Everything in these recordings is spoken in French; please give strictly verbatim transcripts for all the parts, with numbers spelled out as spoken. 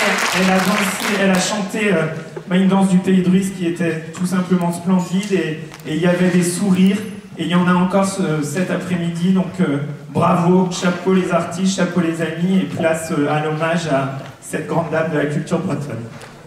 elle a dansé, elle a chanté euh, bah, une danse du pays de Ruisse qui était tout simplement splendide et, et il y avait des sourires et il y en a encore ce, cet après-midi, donc euh, bravo, chapeau les artistes, chapeau les amis et place euh, à l'hommage à cette grande dame de la culture bretonne.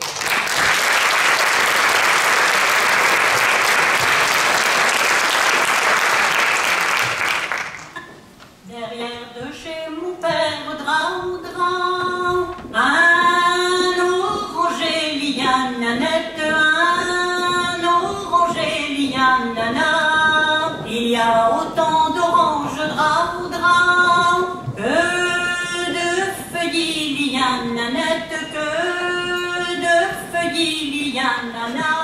Il y a autant d'oranges drap drap que de feuilles liananettes, que de feuilles liananettes.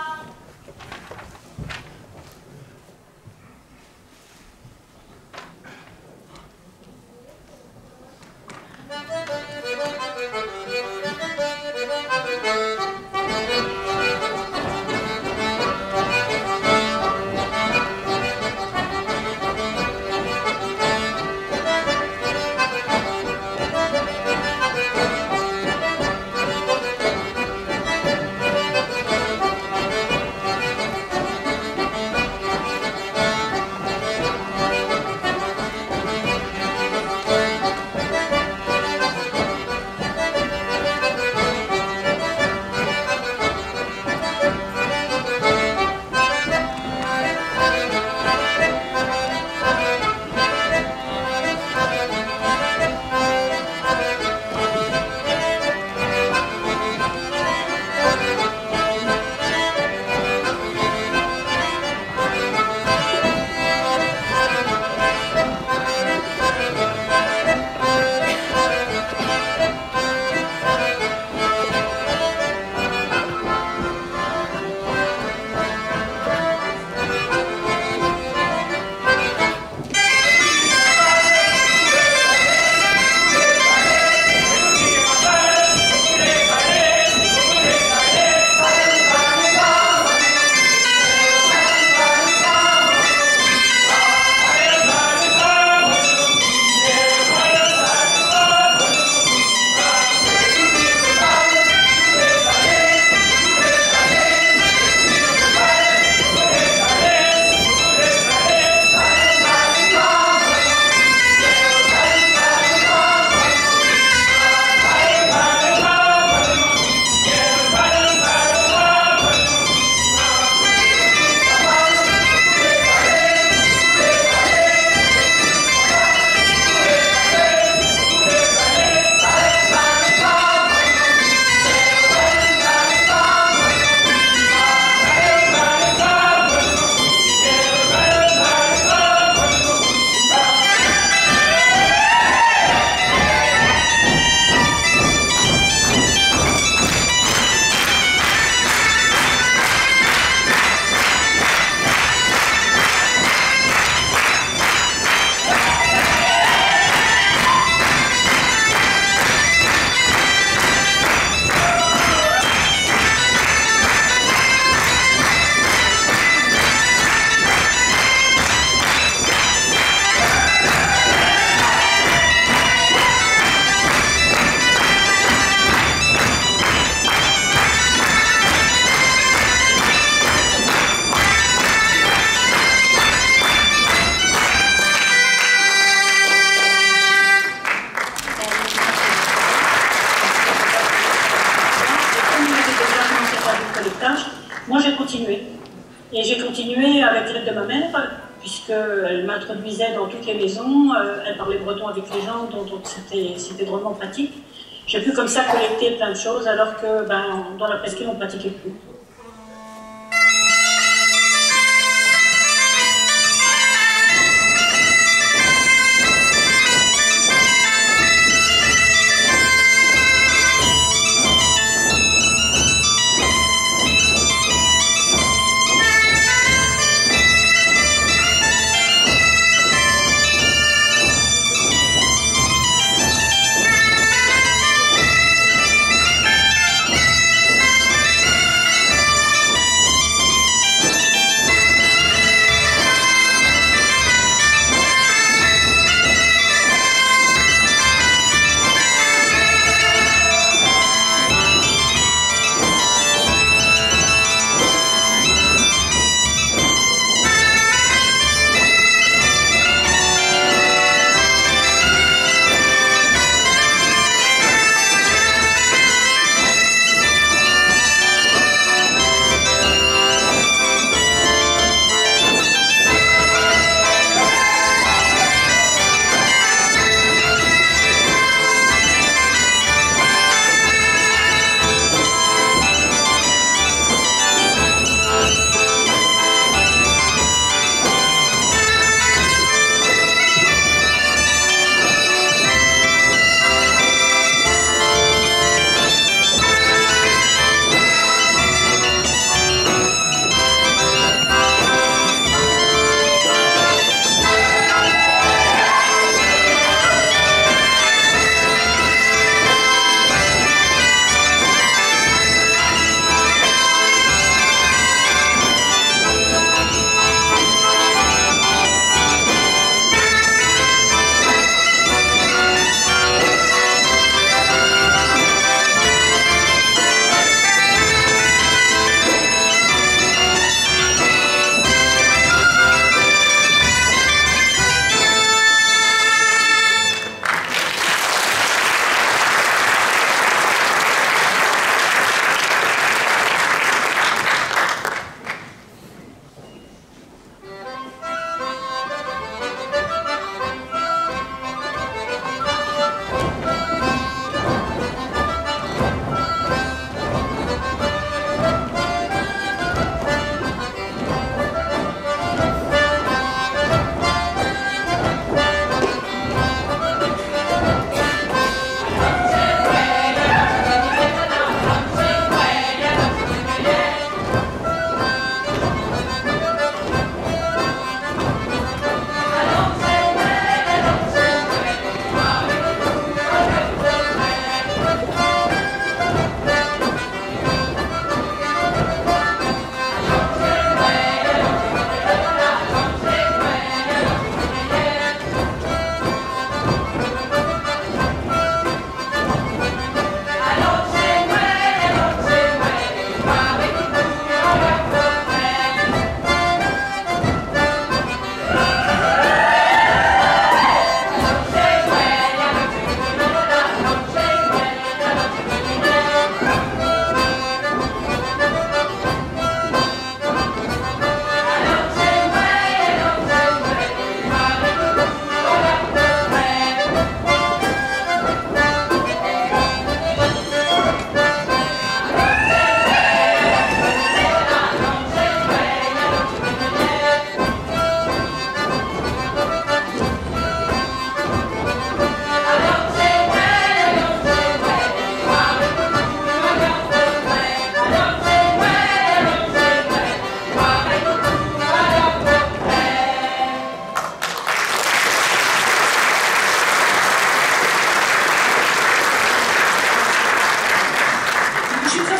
Moi, j'ai continué. Et j'ai continué avec l'aide de ma mère, puisqu'elle m'introduisait dans toutes les maisons, euh, elle parlait breton avec les gens, donc, donc c'était vraiment pratique. J'ai pu comme ça collecter plein de choses, alors que ben, dans la presqu'île, on ne pratiquait plus.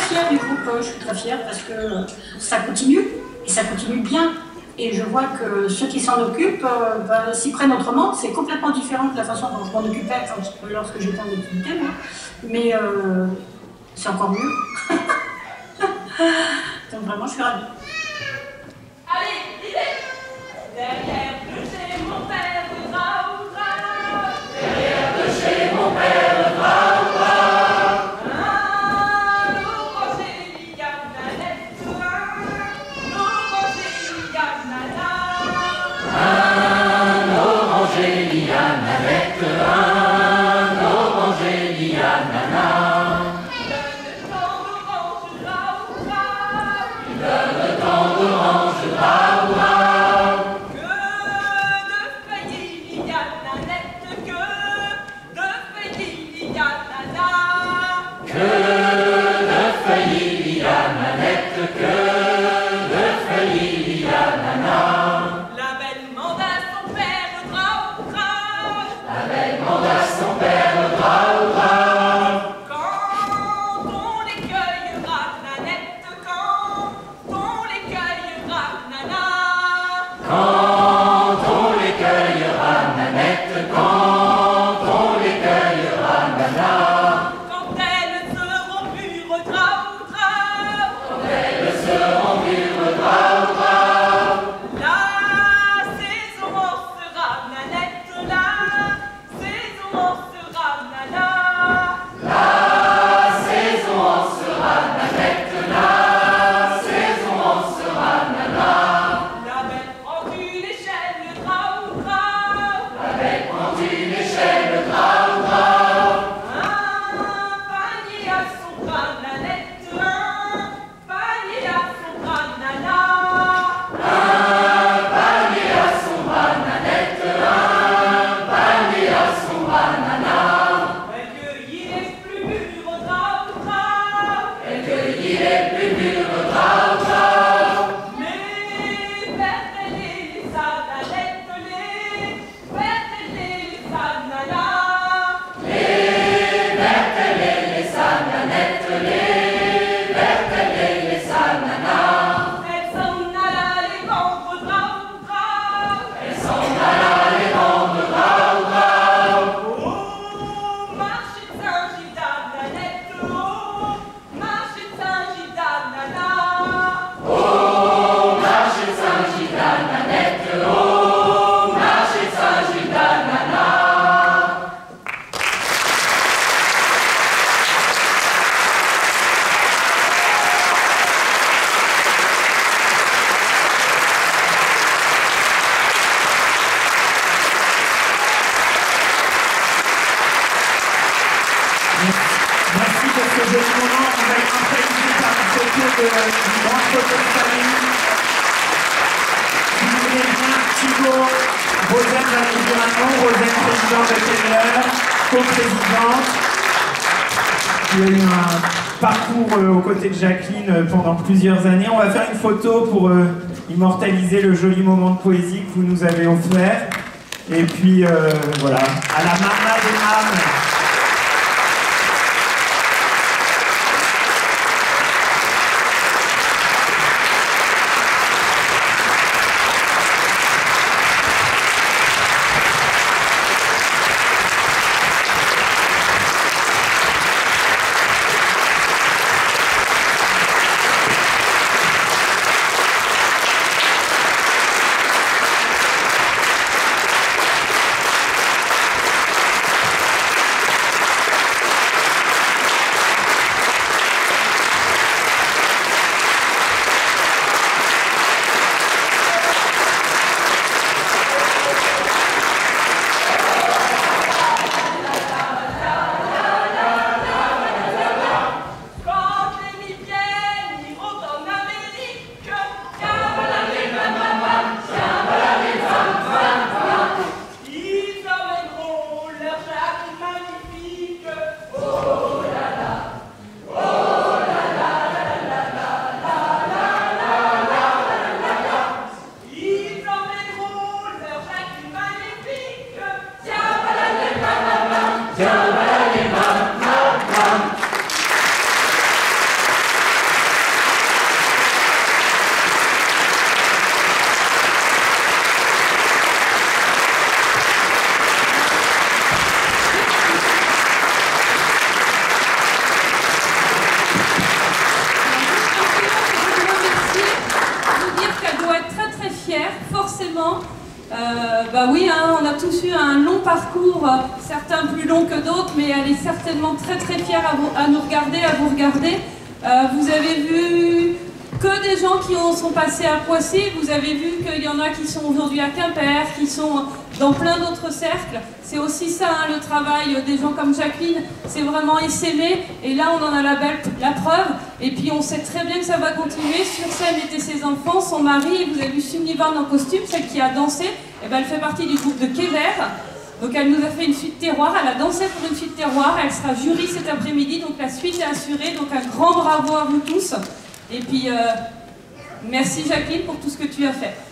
fière du groupe, je suis très fière parce que ça continue, et ça continue bien. Et je vois que ceux qui s'en occupent euh, bah, s'y prennent autrement. C'est complètement différent de la façon dont je m'en occupais lorsque j'étais en activité, moi. Mais euh, c'est encore mieux. Donc vraiment, je suis ravie. Allez, idée. Derrière de chez mon père, Raoul, Raoul. Derrière de chez mon père, Raoul, Raoul. Un rocher, il y a nanette, un rocher, il y a nana. Un oranger, il y a nanette, un oranger, il y a nana. Donne le temps d'orange, Raoul, Raoul. Que de feuilles il y a nanette, que de feuilles il y a nana. Que de feuilles il y a nanette, que de feuilles il y a nana. La belle manda son père, Raoul, Raoul. La belle manda son père, Raoul, Raoul. Quand on les cueillera, nanette, quand on les cueillera, nana. Quand on les cueillera, nanette, quand on les cueillera, nana. Quand elles seront mûres, Raoul, Raoul. Quand elles seront mûres, Raoul, Raoul. La saison en sera, nanette, la saison en sera, nana. La saison en sera, nanette, la saison en sera, nana. La belle prend une échelle, Raoul, Raoul. La belle prend une échelle, Raoul, Raoul. Un panier à son bras, nanette, un panier à son bras, nana. Un panier à son bras, nanette, un panier à son bras, nana. Elle cueillit les plus mûres, Raoul, Raoul. Elle cueillit les plus mûres, Raoul, Raoul. Les vertes et les sananettes, les vertes et les sananas. Les vertes, les, les sananettes, les vertes, les, les sananas. Elle s'en alla les vendre, Raoul, Raoul. Elle s'en alla les vendre, Raoul, Raoul. Au marché de Saint-Gildas, nanette, au marché de Saint-Gildas, nana. Au marché de Saint-Gildas, nanette, au marché de Saint-Gildas, nana. Merci pour ce joli moment. On va être improvisé par une photo de, une grande photo de famille. Si vous voulez bien, Thibaut, Rosane va nous dire un nom. Rosane, présidente de Keller, co-présidente, qui a eu un parcours euh, aux côtés de Jacqueline euh, pendant plusieurs années. On va faire une photo pour euh, immortaliser le joli moment de poésie que vous nous avez offert. Et puis, euh, voilà, à la Mama des âmes. fiers, forcément. Euh, bah oui, hein, on a tous eu un long parcours, euh, certains plus longs que d'autres, mais elle est certainement très très fière à, vous, à nous regarder, à vous regarder. Euh, vous avez vu que des gens qui ont, sont passés à Poissy, vous avez vu qu'il y en a qui sont aujourd'hui à Quimper, qui sont dans plein d'autres cercles. C'est aussi ça, hein, le travail des gens comme Jacqueline, c'est vraiment essaimer, et là on en a la, belle, la preuve, et puis on sait très bien que ça va continuer. Sur scène étaient ses enfants, son mari, et vous avez vu Sunnivan en costume, celle qui a dansé, et ben elle fait partie du groupe de Kéver. Donc elle nous a fait une suite terroir, elle a dansé pour une suite terroir, elle sera jury cet après-midi, donc la suite est assurée, donc un grand bravo à vous tous. Et puis, euh, merci Jacqueline pour tout ce que tu as fait.